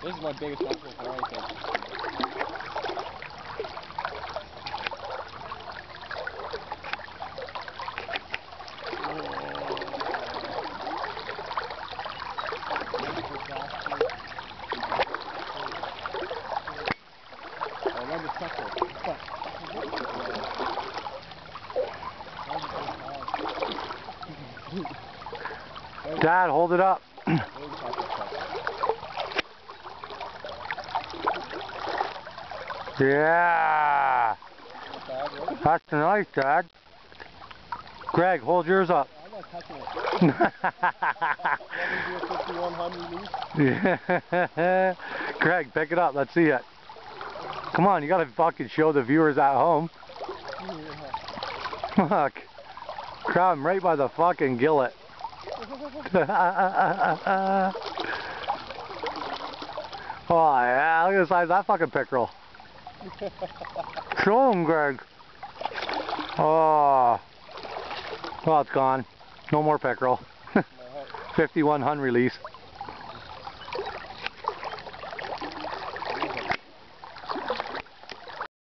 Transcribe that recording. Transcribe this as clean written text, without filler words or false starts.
This is my biggest one so far, I think. Dad, hold it up. Yeah. That's nice, Dad. Greg, hold yours up. I'm not touching it. Yeah. Greg, pick it up. Let's see it. Come on, you gotta fucking show the viewers at home. Fuck. Grab him right by the fucking gillet. Oh yeah, look at the size of that fucking pickerel. Show him, Greg. Oh. Well, it's gone. No more pickerel. 51 Hun release.